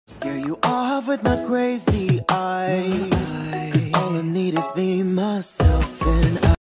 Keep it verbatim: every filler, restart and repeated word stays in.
Scare you off with my crazy eyes, 'cause all I need is me, myself, and I